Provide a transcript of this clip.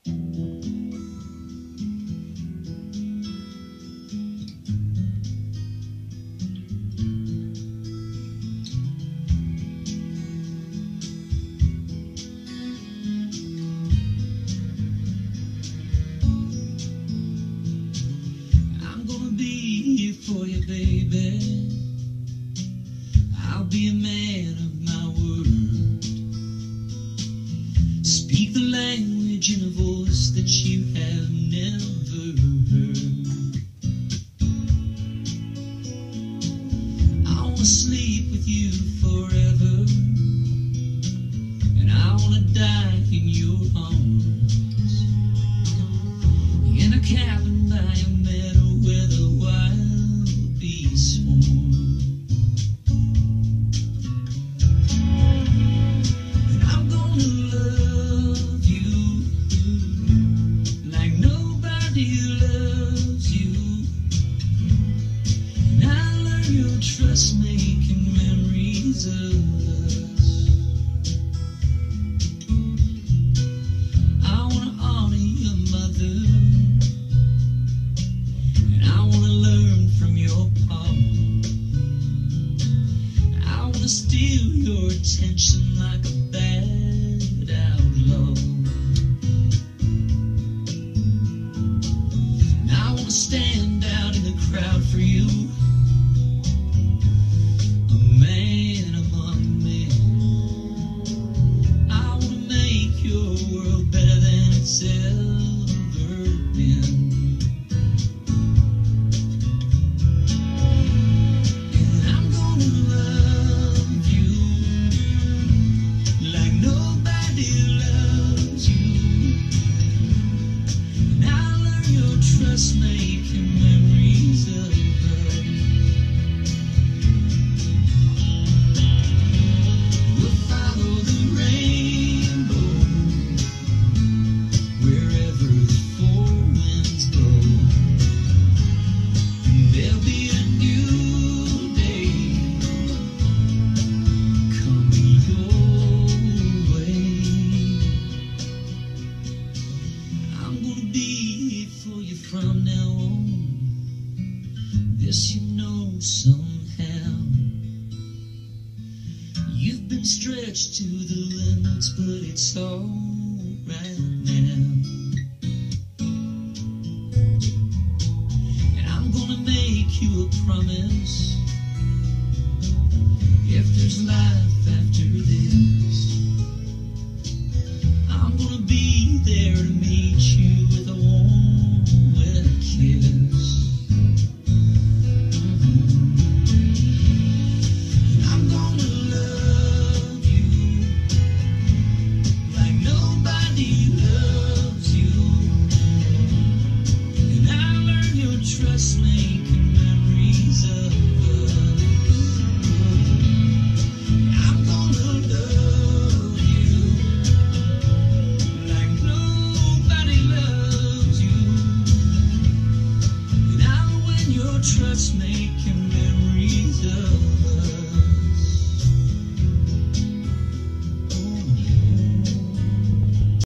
For you, baby, I'll be a man of my word. Speak the language in a voice that you have never heard. I want to sleep with you forever, and I want to die in your arms, in a cabin by a meadow where the wild sworn. And I'm gonna love you like nobody loves you, and I learn your trust making memories of us. I wanna honor your mother, and I wanna learn from your steal your attention like a bad outlaw. And I want to stand out in the crowd for you, a man among men. I want to make your world better than it's ever been. Making memories of us. We'll follow the rainbow wherever the four winds blow, and there'll be a new day coming your way. I'm gonna be for you from now on. This you know somehow. You've been stretched to the limits, but it's all right now. And I'm gonna make you a promise. If there's life after this, I'm gonna be there to meet you with a warm, wet kiss. And I'm gonna love you like nobody loves you, and I learn your trust making memories of us. I'm gonna love you like nobody loves you, and I'll win your trust making memories of